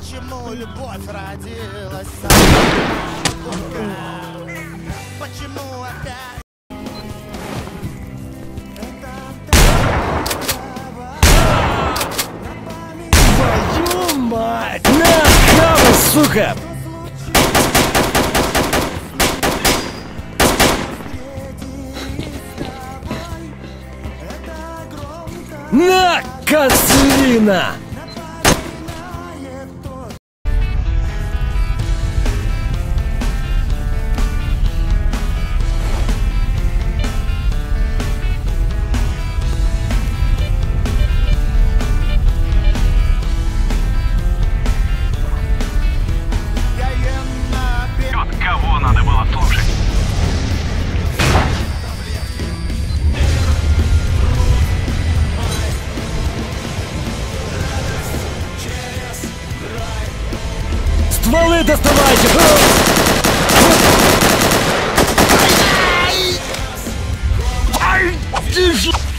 Почему любовь родилась? Почему опять? Твою мать! На, хавай, сука! На, козлина! Кого надо было слушать? Стволы доставайте! Ай! Ай! Тише!